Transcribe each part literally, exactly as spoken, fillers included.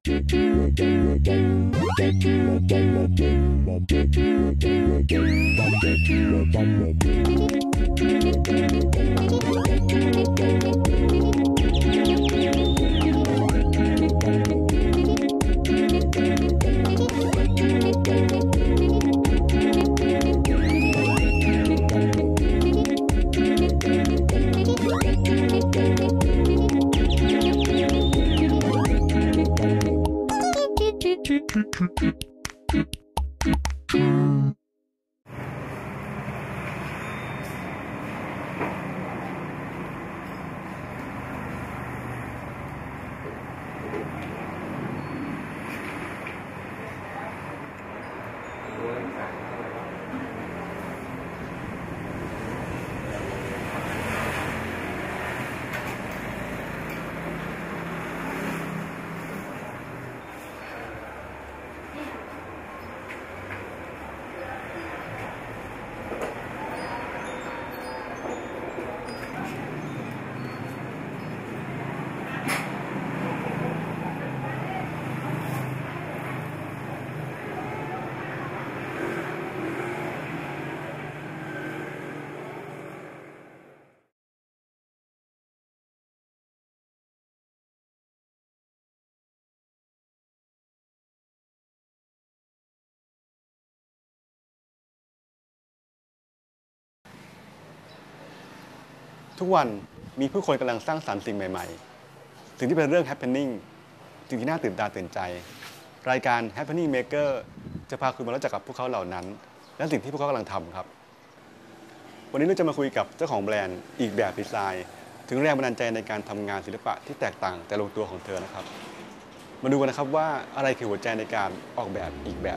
ทุกวันมีผู้คนกำลังสร้างสรรค์สิ่งใหม่ๆสิ่งที่เป็นเรื่อง happening สิ่งที่น่าตื่นตาตื่นใจรายการ Happening Maker จะพาคุณมารู้จักกับพวกเขาเหล่านั้นและสิ่งที่พวกเขากำลังทำครับวันนี้เราจะมาคุยกับเจ้าของแบรนด์อีกแบบดีไซน์ถึงแรงบันดาลใจในการทำงานศิลปะที่แตกต่างแต่ลงตัวของเธอนะครับมาดูกันนะครับว่าอะไรคือหัวใจในการออกแบบอีกแบบ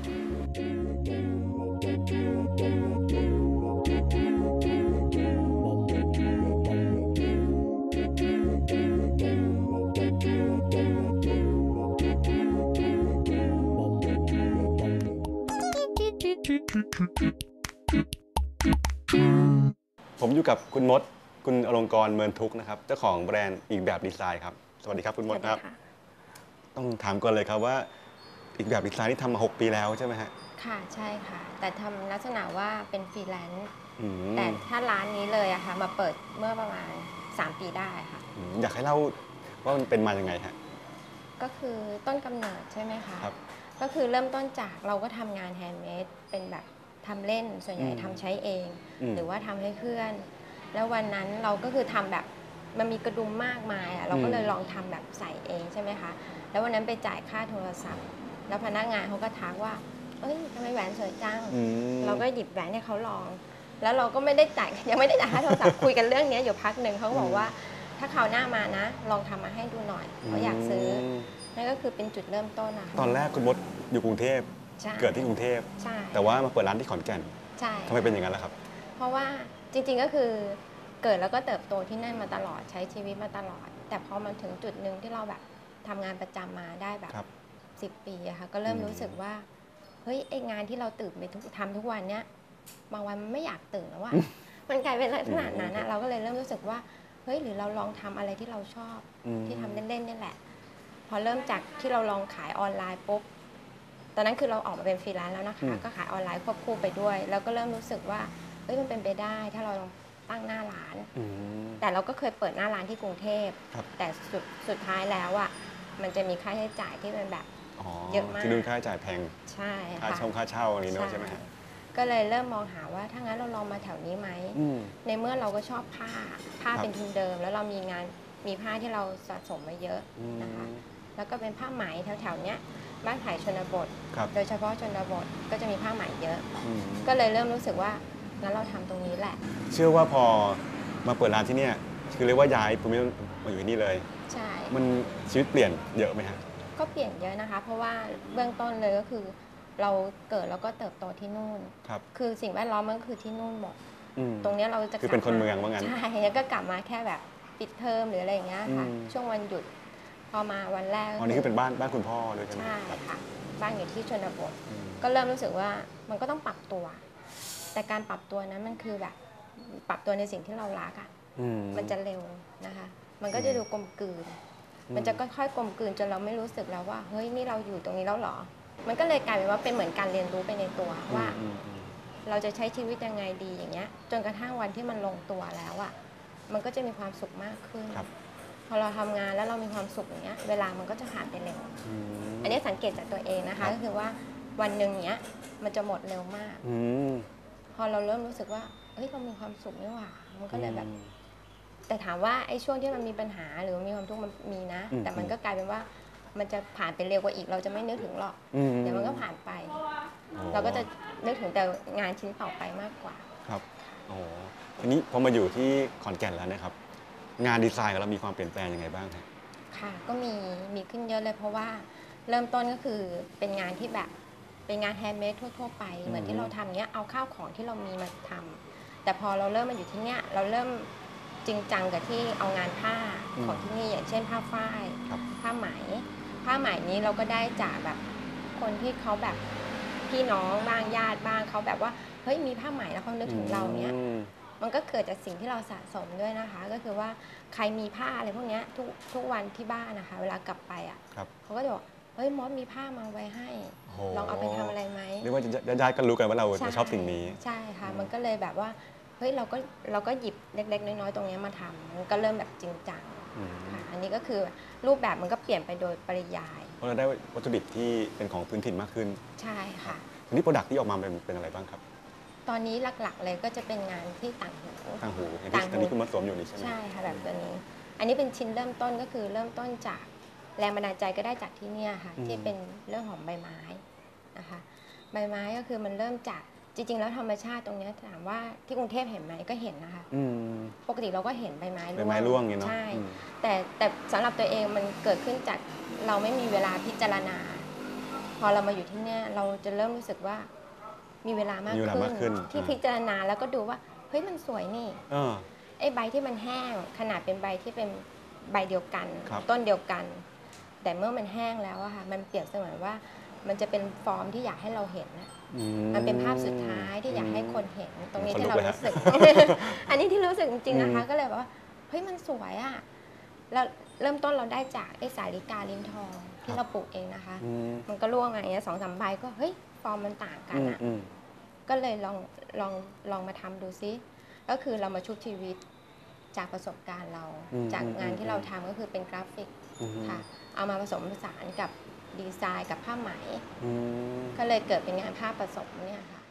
ผมอยู่กับคุณมดคุณอลงกรณ์เมินทุกนะครับเจ้าของแบรนด์อีกแบบดีไซน์ครับสวัสดีครับคุณมดครับต้องถามก่อนเลยครับว่าอีกแบบดีไซน์ที่ทำมาหกปีแล้วใช่ไหมฮะค่ะใช่ค่ะแต่ทำลักษณะว่าเป็นฟรีแลนซ์แต่ถ้าร้านนี้เลยอะค่ะมาเปิดเมื่อประมาณสามปีได้ค่ะอยากให้เล่าว่ามันเป็นมาอย่างไงฮะก็คือต้นกำเนิดใช่ไหมคะครับก็คือเริ่มต้นจากเราก็ทำงานแฮนด์เมดเป็นแบบทำเล่นส่วนใหญ่ทำใช้เองหรือว่าทำให้เพื่อนแล้ววันนั้นเราก็คือทำแบบมันมีกระดุมมากมายอะเราก็เลยลองทำแบบใส่เองใช่ไหมคะแล้ววันนั้นไปจ่ายค่าโทรศัพท์แล้วพนักงานเขาก็ทักว่าเอ้ยทำไมแหวนสวยจังเราก็หยิบแหวนให้เขาลองแล้วเราก็ไม่ได้จ่ายยังไม่ได้จ่ายค่าโทรศัพท์คุยกันเรื่องนี้อยู่พักหนึ่งเขาบอกว่าถ้าคราวหน้ามานะลองทำมาให้ดูหน่อยเขาอยากซื้อนั่นก็คือเป็นจุดเริ่มต้นนะคะตอนแรกคุณมดอยู่กรุงเทพเกิดที่กรุงเทพแต่ว่ามาเปิดร้านที่ขอนแก่นใช่ทำไมเป็นอย่างนั้นล่ะครับเพราะว่าจริงๆก็คือเกิดแล้วก็เติบโตที่นั่นมาตลอดใช้ชีวิตมาตลอดแต่พอมันถึงจุดหนึ่งที่เราแบบทำงานประจำมาได้แบบสิบปีอะค่ะก็เริ่มรู้สึกว่าเฮ้ยไองานที่เราตื่นไปทุกทำทุกวันเนี้ยบางวันมันไม่อยากตื่นแล้วว่ามันกลายเป็นขนาดนั้นนะเราก็เลยเริ่มรู้สึกว่าเฮ้ยหรือเราลองทำอะไรที่เราชอบที่ทำเล่นๆนี่แหละพอเริ่มจากที่เราลองขายออนไลน์ปุ๊บตอนนั้นคือเราออกมาเป็นฟรีแลนซ์แล้วนะคะก็ขายออนไลน์ควบคู่ไปด้วยแล้วก็เริ่มรู้สึกว่าเฮ้ยมันเป็นไปได้ถ้าเราลองตั้งหน้าร้านแต่เราก็เคยเปิดหน้าร้านที่กรุงเทพแต่สุดสุดท้ายแล้วอ่ะมันจะมีค่าใช้จ่ายที่เป็นแบบเยอะมากที่นู่นค่าใช้จ่ายแพงใช่ค่าช่องค่าเช่าอะไรนู้นใช่ไหมฮะก็เลยเริ่มมองหาว่าถ้างั้นเราลองมาแถวนี้ไหมในเมื่อเราก็ชอบผ้าผ้าเป็นทุนเดิมแล้วเรามีงานมีผ้าที่เราสะสมมาเยอะนะคะแล้วก็เป็นผ้าไหมแถวๆเนี้ยบ้านไผ่ชนบทโดยเฉพาะชนบทก็จะมีผ้าไหมเยอะก็เลยเริ่มรู้สึกว่างั้นเราทำตรงนี้แหละเชื่อว่าพอมาเปิดร้านที่นี่คือเรียกว่าย้ายภูมิลำเนามาอยู่ที่นี่เลยใช่มันชีวิตเปลี่ยนเยอะไหมฮะก็เปลี่ยนเยอะนะคะเพราะว่าเบื้องต้นเลยก็คือเราเกิดแล้วก็เติบโตที่นู่นครับคือสิ่งแวดล้อมมันก็คือที่นู่นหมดตรงนี้เราจะคือเป็นคนเมืองว่างั้นใช่แล้วก็กลับมาแค่แบบปิดเทอมหรืออะไรอย่างเงี้ยค่ะช่วงวันหยุดพอมาวันแรกอ๋อนี่คือเป็นบ้านบ้านคุณพ่อด้วยใช่ไหมใช่ค่ะบ้านอยู่ที่ชนบทก็เริ่มรู้สึกว่ามันก็ต้องปรับตัวแต่การปรับตัวนั้นมันคือแบบปรับตัวในสิ่งที่เรารักอ่ะมันจะเร็วนะคะมันก็จะดูกลมกลืนมันจะค่อยๆกลมกลืนจนเราไม่รู้สึกแล้วว่าเฮ้ยนี่เราอยู่ตรงนี้แล้วเหรอมันก็เลยกลายเป็นว่าเป็นเหมือนการเรียนรู้ไปในตัวว่าเราจะใช้ชีวิตยังไงดีอย่างเงี้ยจนกระทั่งวันที่มันลงตัวแล้วอะมันก็จะมีความสุขมากขึ้นพอเราทำงานแล้วเรามีความสุขอย่างเงี้ยเวลามันก็จะผ่านไปเร็วอันนี้สังเกตจากตัวเองนะคะก็คือว่าวันหนึ่งเนี้ยมันจะหมดเร็วมากพอเราเริ่มรู้สึกว่าเฮ้ยเรามีความสุขนี่หว่ามันก็เลยแบบแต่ถามว่าไอ้ช่วงที่มันมีปัญหาหรือมีความทุกข์มันมีนะแต่มันก็กลายเป็นว่ามันจะผ่านไปเร็วกว่าอีกเราจะไม่นึกถึงหรอกเดี๋ยวมันก็ผ่านไปเราก็จะนึกถึงแต่งานชิ้นต่อไปมากกว่าครับโอ้ทีนี้พอมาอยู่ที่ขอนแก่นแล้วนะครับงานดีไซน์ของเรามีความเปลี่ยนแปลงยังไงบ้างครับค่ะก็มีมีขึ้นเยอะเลยเพราะว่าเริ่มต้นก็คือเป็นงานที่แบบเป็นงานแฮนด์เมดทั่วๆไปเหมือนที่เราทำเนี้ยเอาข้าวของที่เรามีมาทำแต่พอเราเริ่มมาอยู่ที่เนี้ยเราเริ่มจริงจังกับที่เอางานผ้าของที่นี่อย่างเช่นผ้าฝ้ายผ้าไหมผ้าไหมนี้เราก็ได้จากแบบคนที่เขาแบบพี่น้องบ้างญาติบ้างเขาแบบว่าเฮ้ยมีผ้าไหมแล้วเขานึกถึงเราเนี้ยมันก็เกิดจากสิ่งที่เราสะสมด้วยนะคะก็คือว่าใครมีผ้าอะไรพวกนี้ทุกทุกวันที่บ้านนะคะเวลากลับไปอ่ะเขาก็จะบอกเฮ้ยมอสมีผ้ามาไว้ให้ลองเอาไปทำอะไรไหมเรียกว่าญาติๆก็รู้กันว่าเราชอบสิ่งนี้ใช่ค่ะมันก็เลยแบบว่าเฮ้ยเราก็เราก็หยิบเล็กๆน้อยๆตรงนี้มาทำมันก็เริ่มแบบจริงจังค่ะอันนี้ก็คือรูปแบบมันก็เปลี่ยนไปโดยปริยายเพราะเราได้วัตถุดิบที่เป็นของพื้นถิ่นมากขึ้นใช่ค่ะทีนี้โปรดักต์ที่ออกมาเป็นเป็นอะไรบ้างครับตอนนี้หลักๆเลยก็จะเป็นงานที่ต่างหูต่างหูอย่างที่ตอนนี้คุณมาสวมอยู่นี่ใช่ไหมใช่ค่ะแบบตัวนี้อันนี้เป็นชิ้นเริ่มต้นก็คือเริ่มต้นจากแรงบันดาลใจก็ได้จากที่นี่ค่ะที่เป็นเรื่องของใบไม้นะคะใบไม้ก็คือมันเริ่มจากจริงๆแล้วธรรมชาติตรงนี้ถามว่าที่กรุงเทพเห็นไหมก็เห็นนะคะปกติเราก็เห็นใบไม้ร่วงใบไม้ร่วงเนาะใช่แต่แต่สำหรับตัวเองมันเกิดขึ้นจากเราไม่มีเวลาพิจารณาพอเรามาอยู่ที่นี่เราจะเริ่มรู้สึกว่ามีเวลามากขึ้นที่พิจารณาแล้วก็ดูว่าเฮ้ยมันสวยนี่ไอ้ใบที่มันแห้งขนาดเป็นใบที่เป็นใบเดียวกันต้นเดียวกันแต่เมื่อมันแห้งแล้วอะค่ะมันเปรียบเสมือนว่ามันจะเป็นฟอร์มที่อยากให้เราเห็นนะมันเป็นภาพสุดท้ายที่อยากให้คนเห็นตรงนี้ที่เรารู้สึกอันนี้ที่รู้สึกจริงๆนะคะก็เลยบอกว่าเฮ้ยมันสวยอะแล้วเริ่มต้นเราได้จากไอ้สาลิกาลิ้นทองที่เราปลูกเองนะคะมันก็ร่วงอะไรเงี้ยสองสามใบก็เฮ้ยฟอร์มมันต่างกันอะก็เลยลองลองลองมาทำดูซิก็คือเรามาชุบชีวิตจากประสบการณ์เราจากงานที่เราทำก็คือเป็นกราฟิกค่ะเอามาผสมผสานกับดีไซน์กับผ้าไหมก็เลยเกิดเป็นงานผ้าผสมเนี่ยค่ะ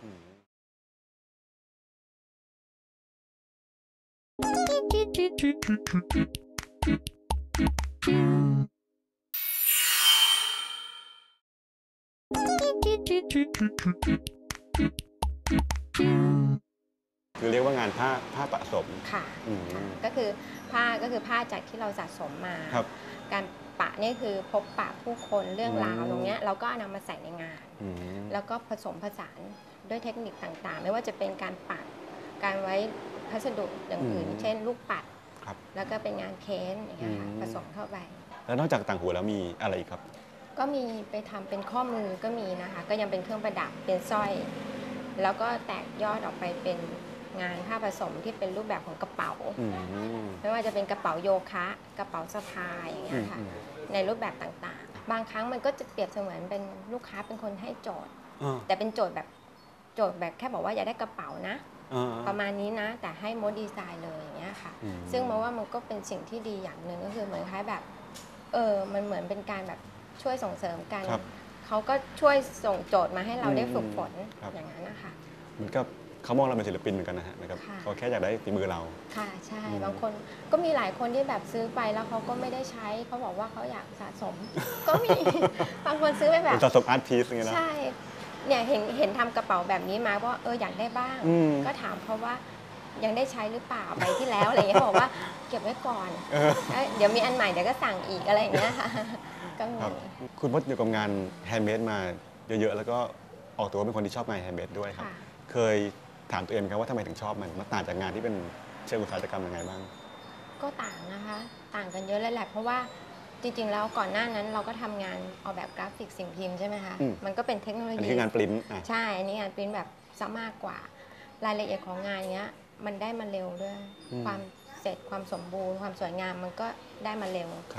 คือเรียกว่างานผ้าผ้าผสมค่ะก็คือผ้าก็คือผ้าจากที่เราสะสมมาการปะนี่คือพบปะผู้คนเรื่องราวตรงนี้เราก็นำมาใส่ในงานแล้วก็ผสมผสานด้วยเทคนิคต่างๆไม่ว่าจะเป็นการปักการไว้พัสดุอย่างอื่นเช่นลูกปัดแล้วก็เป็นงานเค้นอย่างเงี้ยค่ะผสมเข้าไปแล้วนอกจากต่างหูแล้วมีอะไรอีกครับก็มีไปทำเป็นข้อมือก็มีนะคะก็ยังเป็นเครื่องประดับเป็นสร้อยแล้วก็แตกยอดออกไปเป็นงานผ้าผสมที่เป็นรูปแบบของกระเป๋าไม่ว่าจะเป็นกระเป๋าโยคะกระเป๋าสะพายอย่างเงี้ยค่ะในรูปแบบต่างๆบางครั้งมันก็จะเปรียบเสมือนเป็นลูกค้าเป็นคนให้โจทย์แต่เป็นโจทย์แบบโจทย์แบบแค่บอกว่าอยากได้กระเป๋านะประมาณนี้นะแต่ให้โมดดีไซน์เลยอย่างเงี้ยค่ะซึ่งมาว่ามันก็เป็นสิ่งที่ดีอย่างหนึ่งก็คือเหมือนคล้ายแบบเออมันเหมือนเป็นการแบบช่วยส่งเสริมกันเขาก็ช่วยส่งโจทย์มาให้เราได้ฝึกฝนอย่างนั้นนะคะเหมือนกับเขามองเราเป็นศิลปินเหมือนกันนะฮะนะครับเขาแค่อยากได้ฝีมือเราค่ะใช่บางคนก็มีหลายคนที่แบบซื้อไปแล้วเขาก็ไม่ได้ใช้เขาบอกว่าเขาอยากสะสมก็มีบางคนซื้อไปแบบสะสมอาร์ตพีซอย่างเงี้ยนะใช่เนี่ยเห็นเห็นทำกระเป๋าแบบนี้มาว่าเอออยากได้บ้างก็ถามเขาว่ายังได้ใช้หรือเปล่าไปที่แล้วอะไรเงี้ยบอกว่าเก็บไว้ก่อนเดี๋ยวมีอันใหม่เดี๋ยวก็สั่งอีกอะไรอย่างเงี้ยค่ะก็มีคุณพจน์อยู่กับงานแฮนด์เมดมาเยอะๆแล้วก็ออกตัวเป็นคนที่ชอบงานแฮนด์เมดด้วยครับเคยถามตัวเองครับว่าทำไมถึงชอบมันมันต่างจากงานที่เป็นเชิงอุตสาหกรรมยังไงบ้างก็ต่างนะคะต่างกันเยอะเลยแหละเพราะว่าจริงๆแล้วก่อนหน้านั้นเราก็ทำงานออกแบบกราฟิกสิ่งพิมพ์ใช่ไหมคะมันก็เป็นเทคโนโลยีอันนี้คืองานปริ้นใช่อันนี้งานปริ้นแบบซะมากกว่ารายละเอียดของงานเนี้ยมันได้มาเร็วด้วยความเสร็จความสมบูรณ์ความสวยงามมันก็ได้มาเร็ว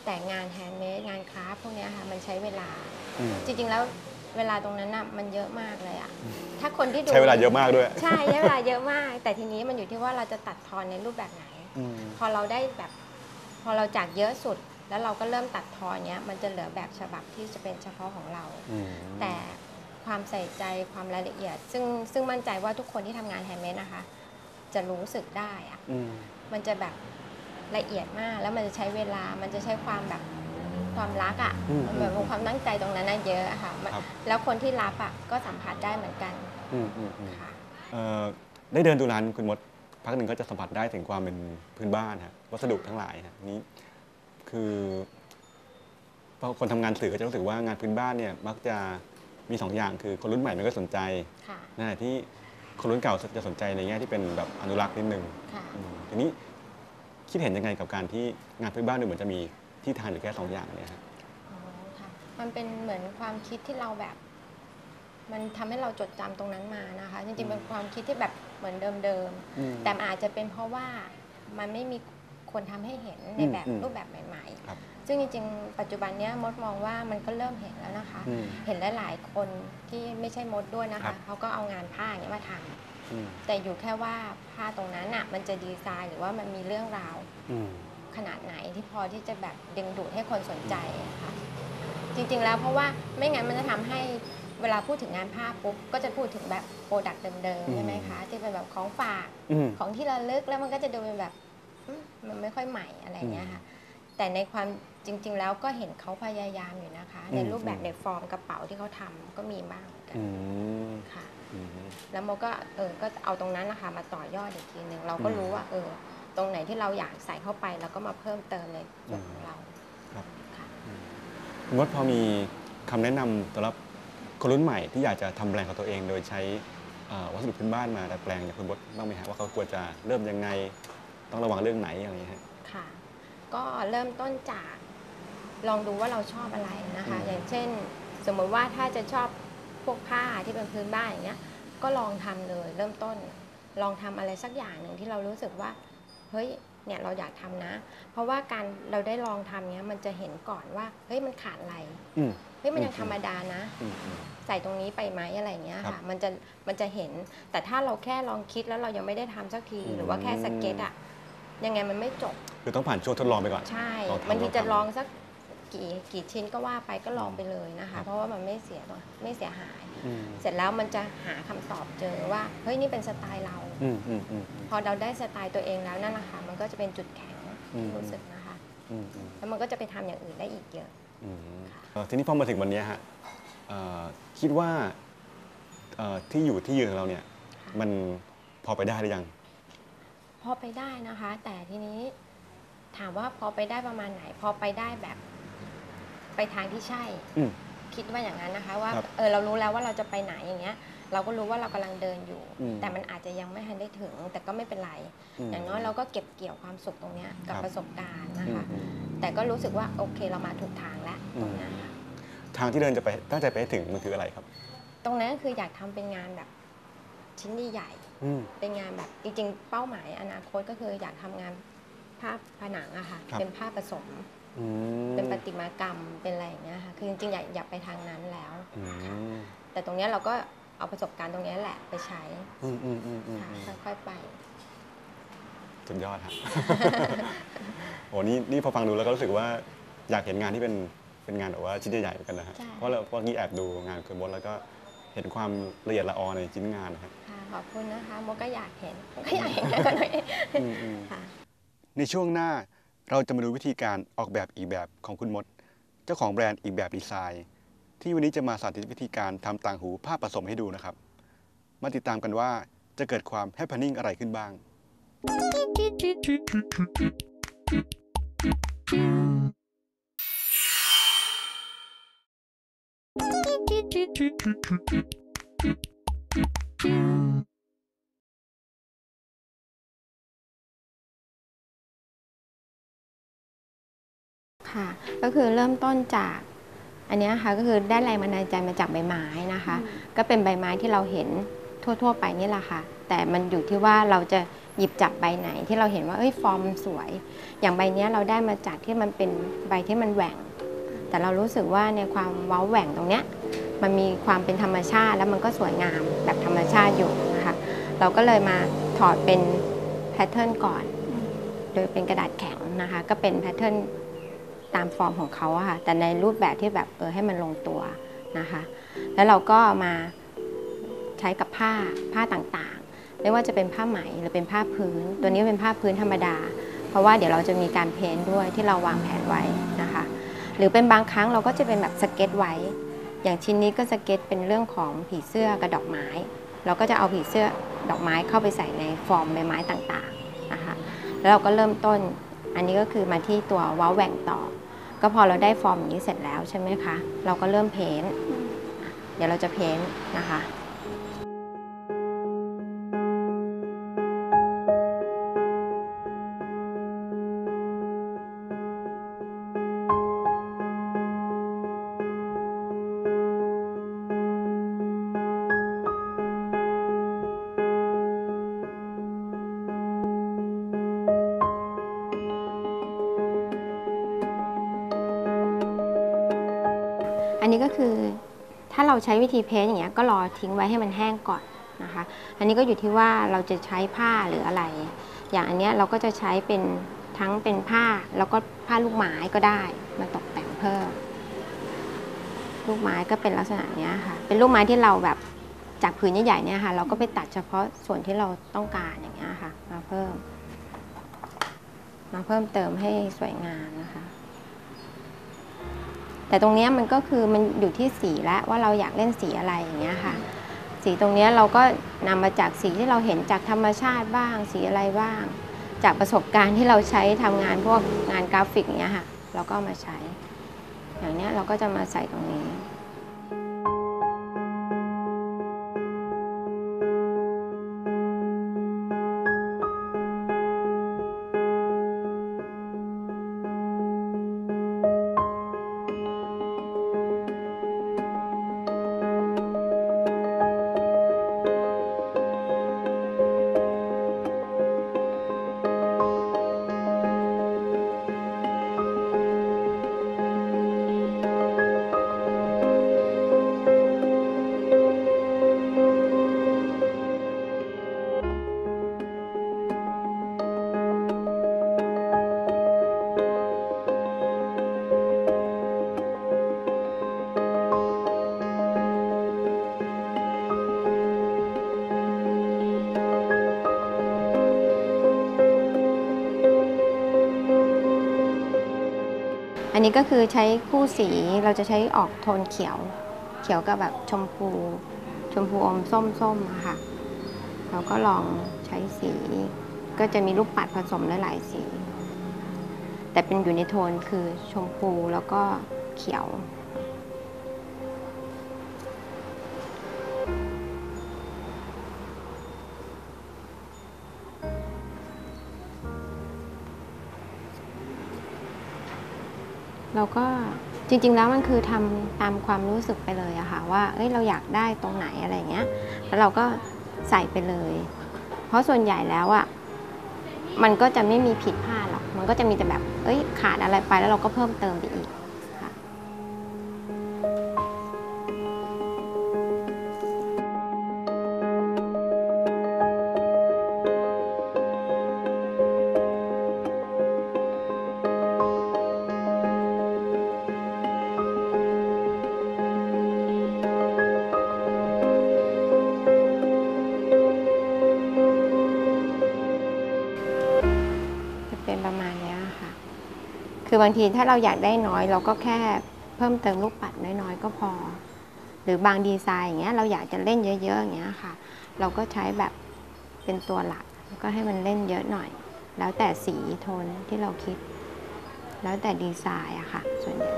แต่งานแฮนด์เมดงานคราฟต์พวกนี้ค่ะมันใช้เวลาอืมจริงๆแล้วเวลาตรงนั้นน่ะมันเยอะมากเลยอะถ้าคนที่ดูใช้เวลาเยอะมากด้วยใช่ใช้เวลาเยอะมาก แต่ทีนี้มันอยู่ที่ว่าเราจะตัดทอนในรูปแบบไหนอืมพอเราได้แบบพอเราจากเยอะสุด แล้วเราก็เริ่มตัดทอนเนี้ยมันจะเหลือแบบฉบับที่จะเป็นเฉพาะของเราอืมแต่ความใส่ใจความรายละเอียด ซึ่งซึ่งมั่นใจว่าทุกคนที่ทำงานแฮนด์เมดนะคะ จะรู้สึกได้อะอืมมันจะแบบละเอียดมาก แล้วมันจะใช้เวลามันจะใช้ความแบบความรักอะอืมมันแบบความตั้งใจตรงนั้นน่ะเยอะอะค่ะมันครับแล้วคนที่รับอะก็สัมผัสได้เหมือนกันอืมอืมอืมค่ะเอ่อได้เดินดูร้านคุณมดพักหนึ่งก็จะสัมผัสได้ถึงความเป็นพื้นบ้านฮะวัสดุทั้งหลายฮะนี้คือพอคนทำงานสื่อก็จะรู้สึกว่างานพื้นบ้านเนี่ยมักจะมีสองอย่างคือคนรุ่นใหม่ไม่ก็สนใจค่ะในขณะที่คนรุ่นเก่าจะสนใจในแง่ที่เป็นแบบอนุรักษ์นิดนึงค่ะอืมทีนี้คิดเห็นยังไงกับการที่งานพื้นบ้านดูเหมือนจะมีที่ทางอยู่แค่สองอย่างเนี่ยครับอ๋อค่ะมันเป็นเหมือนความคิดที่เราแบบ มันทำให้เราจดจำตรงนั้นมานะคะ จริงๆเป็นความคิดที่แบบเหมือนเดิมอืมๆแต่มันอาจจะเป็นเพราะว่ามันไม่มีคนทำให้เห็นในแบบอืมรูปแบบใหม่ครับๆ ซึ่งจริงๆปัจจุบันเนี้ยมดมองว่ามันก็เริ่มเห็นแล้วนะคะอืมเห็นหลายๆคนที่ไม่ใช่มดด้วยนะครัคะบเขาก็เอางานผ้าอย่างเงี้ยมาทำอืมแต่อยู่แค่ว่าผ้าตรงนั้นอ่ะมันจะดีไซน์หรือว่ามันมีเรื่องราวอืมขนาดไหนที่พอที่จะแบบดึงดูดให้คนสนใจอะค่ะจริงๆแล้วเพราะว่าไม่งั้นมันจะทำให้เวลาพูดถึงงานผ้าปุ๊บก็จะพูดถึงแบบโปรดักต์เดิมอืมๆใช่ไหมคะที่เป็นแบบของฝากอืมของที่ระลึกแล้วมันก็จะดูเป็นแบบอืมมันไม่ค่อยใหม่อะไรอย่างเงี้ยค่ะแต่ในความจริง ๆ แล้วก็เห็นเขาพยายามอยู่นะคะอืมในรูปแบบอืมในฟอร์มกระเป๋าที่เขาทำก็มีบ้างเหมือนกันอืมค่ะอืมแล้วโมก็เออก็เอาตรงนั้นนะคะมาต่อยอดอีกทีหนึ่งเราก็อืมรู้ว่าเออตรงไหนที่เราอยากใส่เข้าไปเราก็มาเพิ่มเติมในส่วนของเราครับค่ะคุณมดพอมีคำแนะนำสำหรับคนรุ่นใหม่ที่อยากจะทำแบรนด์ของตัวเอง โดยใช้เอ่อวัสดุพื้นบ้านมาดัดแปลงอย่างคุณมดบ้างไหมฮะว่าเขาควรจะเริ่มยังไงต้องระวังเรื่องไหนอะไรอย่างเงี้ยฮะค่ะ ก็เริ่มต้นจากลองดูว่าเราชอบอะไรนะคะอืมอย่างเช่น สมมติว่าถ้าจะชอบพวกผ้าที่เป็นพื้นบ้านอย่างเงี้ยก็ลองทำเลยเริ่มต้นลองทำอะไรสักอย่างหนึ่งที่เรารู้สึกว่าเฮ้ยเนี่ยเราอยากทำนะ เพราะว่าการเราได้ลองทำเนี้ยมันจะเห็นก่อนว่าเฮ้ยมันขาดอะไรอืมเฮ้ยมันยังธรรมดานะอืมอืมใส่ตรงนี้ไปไหมอะไรอย่างเงี้ยครัค่ะบมันจะมันจะเห็น แต่ถ้าเราแค่ลองคิดแล้วเรายังไม่ได้ทำสักทีอืมหรือว่าแค่สเก็ตอะยังไงมันไม่จบคือต้องผ่านช่วงทดลองไปก่อนใช่ลองทำบางทีจะลองทำลองสักกี่กี่ชิ้นก็ว่าไปก็ลองไปเลยนะครัคะบเพราะว่ามันไม่เสียไม่เสียหายอืมเสร็จแล้วมันจะหาคำตอบเจอว่าเฮ้ยนี่เป็นสไตล์เราอืมอืมอืมพอเราได้สไตล์ตัวเองแล้วนั่นนะคะมันก็จะเป็นจุดแข็งอืมรู้สึกนะคะอืมอืมแล้วมันก็จะไปทำอย่างอื่นได้อีกเยอะอืมค่ะเอ่อทีนี้พอมาถึงวันนี้ฮะเอ่อคิดว่าเอ่อที่อยู่ที่ยืนของเราเนี่ยค่ะมันพอไปได้หรือยังพอไปได้นะคะ แต่ทีนี้ถามว่าพอไปได้ประมาณไหน พอไปได้แบบไปทางที่ใช่อืมคิดว่าอย่างนั้นนะคะว่าครับเออเรารู้แล้วว่าเราจะไปไหนอย่างเงี้ย เราก็รู้ว่าเรากำลังเดินอยู่อืมแต่มันอาจจะยังไม่ทันได้ถึง แต่ก็ไม่เป็นไรอืมอย่างน้อยเราก็เก็บเกี่ยวความสุขตรงเนี้ยกับครับประสบการณ์นะอืมคะอืมแต่ก็รู้สึกว่าโอเคเรามาถูกทางแล้วอืมตรงเนี้ยค่ะทางที่เดินจะไปตั้งใจไปให้ถึงมันคืออะไรครับตรงนั้นก็คืออยากทำเป็นงานแบบชิ้นใหญ่อืมๆเป็นงานแบบจริงๆเป้าหมายอนาคตก็คืออยากทำงานภาพผนังอะค่ะครับเป็นภาพผสมอืมเป็นประติมากรรมเป็นอะไรอย่างเงี้ยค่ะคือจริงๆอยากอยากไปทางนั้นแล้วอืมแต่ตรงเนี้ยเราก็เอาประสบการณ์ตรงเนี้ยแหละไปใช้อืมอืมอืมอืมค่ะอืมค่อยๆไปสุดยอดฮะ โอ้นี่นี่พอฟังดูแล้วก็รู้สึกว่าอยากเห็นงานที่เป็นเป็นงานแบบว่าชิ้นใหญ่ๆเหมือนกันนะฮะใช่เพราะเราเพราะงี้แอบดูงานคุณมดแล้วก็เห็นความละเอียดละออในชิ้นงานนะครับค่ะขอบคุณนะคะโมก็อยากเห็นโมก็อยากเห็นกันหน่อยอืมอืมค่ะในช่วงหน้าเราจะมาดูวิธีการออกแบบอีกแบบของคุณมด เจ้าของแบรนด์อีกแบบดีไซน์ ที่วันนี้จะมาสาธิตวิธีการทำต่างหูผ้าผสมให้ดูนะครับ มาติดตามกันว่าจะเกิดความแฮปปี้นิ่งอะไรขึ้นบ้างค่ะ ก็คือเริ่มต้นจากอันเนี้ยค่ะก็คือได้แรงบันดาลใจมาจากใบไม้นะคะ ก็เป็นใบไม้ที่เราเห็นทั่วๆไปนี่แหละค่ะ แต่มันอยู่ที่ว่าเราจะหยิบจับใบไหนที่เราเห็นว่าเอ้ยฟอร์มมันสวยอย่างใบนี้เราได้มาจากที่มันเป็นใบที่มันแหว่งแต่เรารู้สึกว่าในความเว้าแหว่งตรงเนี้ยมันมีความเป็นธรรมชาติแล้วมันก็สวยงามแบบธรรมชาติอยู่นะคะเราก็เลยมาถอดเป็นแพทเทิร์นก่อนโดยเป็นกระดาษแข็งนะคะก็เป็นแพทเทิร์นตามฟอร์มของเขาอะค่ะแต่ในรูปแบบที่แบบเออให้มันลงตัวนะคะแล้วเราก็มาใช้กับผ้าผ้าต่างๆไม่ว่าจะเป็นผ้าไหมหรือเป็นผ้าพื้นตัวนี้เป็นผ้าพื้นธรรมดาเพราะว่าเดี๋ยวเราจะมีการเพ้นท์ด้วยที่เราวางแผนไว้นะคะหรือเป็นบางครั้งเราก็จะเป็นแบบสเก็ตไว้อย่างชิ้นนี้ก็สเก็ตเป็นเรื่องของผีเสื้อกับดอกไม้เราก็จะเอาผีเสื้อดอกไม้เข้าไปใส่ในฟอร์มใบไม้ต่างๆนะคะแล้วเราก็เริ่มต้นอันนี้ก็คือมาที่ตัวเว้าแหว่งต่อก็พอเราได้ฟอร์มอย่างนี้เสร็จแล้วใช่ไหมคะเราก็เริ่มเพ้นท์เดี๋ยวเราจะเพ้นท์นะคะอันนี้ก็คือถ้าเราใช้วิธีเพ้นท์อย่างเงี้ยก็รอทิ้งไว้ให้มันแห้งก่อนนะคะอันนี้ก็อยู่ที่ว่าเราจะใช้ผ้าหรืออะไรอย่างอันเนี้ยเราก็จะใช้เป็นทั้งเป็นผ้าแล้วก็ผ้าลูกไม้ก็ได้มาตกแต่งเพิ่มลูกไม้ก็เป็นลักษณะเนี้ยค่ะเป็นลูกไม้ที่เราแบบจากผืนใหญ่ๆเนี่ยค่ะเราก็ไปตัดเฉพาะส่วนที่เราต้องการอย่างเงี้ยค่ะมาเพิ่มมาเพิ่มเติมให้สวยงามนะคะแต่ตรงนี้มันก็คือมันอยู่ที่สีแล้วว่าเราอยากเล่นสีอะไรอย่างเงี้ยค่ะสีตรงนี้เราก็นำมาจากสีที่เราเห็นจากธรรมชาติบ้างสีอะไรบ้างจากประสบการณ์ที่เราใช้ทำงานพวกงานกราฟิกเนี้ยค่ะเราก็มาใช้อย่างเนี้ยเราก็จะมาใส่ตรงนี้อันนี้ก็คือใช้คู่สีเราจะใช้ออกโทนเขียวเขียวกับแบบชมพูชมพูอมส้มๆอะค่ะเราก็ลองใช้สีก็จะมีลูกปัดผสมหลายๆสีแต่เป็นอยู่ในโทนคือชมพูแล้วก็เขียวเราก็จริงๆแล้วมันคือทำตามความรู้สึกไปเลยอะค่ะว่าเอ้ยเราอยากได้ตรงไหนอะไรเงี้ยแล้วเราก็ใส่ไปเลยเพราะส่วนใหญ่แล้วอะมันก็จะไม่มีผิดพลาดหรอกมันก็จะมีแต่แบบเอ้ยขาดอะไรไปแล้วเราก็เพิ่มเติมไปอีกค่ะเป็นประมาณนี้ค่ะคือบางทีถ้าเราอยากได้น้อยเราก็แค่เพิ่มเติมลูกปัดน้อยๆก็พอหรือบางดีไซน์อย่างเงี้ยเราอยากจะเล่นเยอะๆอย่างเงี้ยค่ะเราก็ใช้แบบเป็นตัวหลักแล้วก็ให้มันเล่นเยอะหน่อยแล้วแต่สีโทนที่เราคิดแล้วแต่ดีไซน์อะค่ะส่วนใหญ่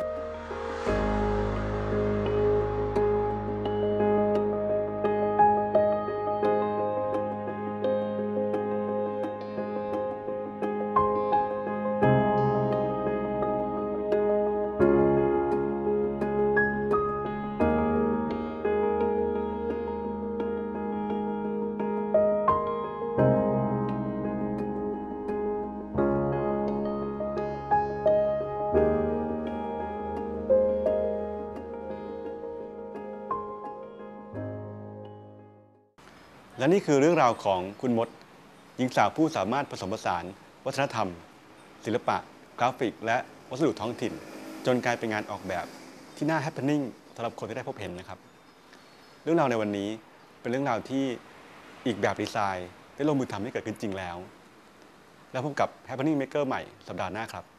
และนี่คือเรื่องราวของคุณมดหญิงสาวผู้สามารถผสมผสานวัฒนธรรม ศิลปะ กราฟิก และวัสดุท้องถิ่น จนกลายเป็นงานออกแบบที่น่าแฮปปี้นิ่งสำหรับคนที่ได้พบเห็นนะครับ เรื่องราวในวันนี้เป็นเรื่องราวที่อีกแบบดีไซน์ได้ลงมือทำให้เกิดขึ้นจริงแล้ว แล้วพบกับ Happening Maker ใหม่สัปดาห์หน้าครับ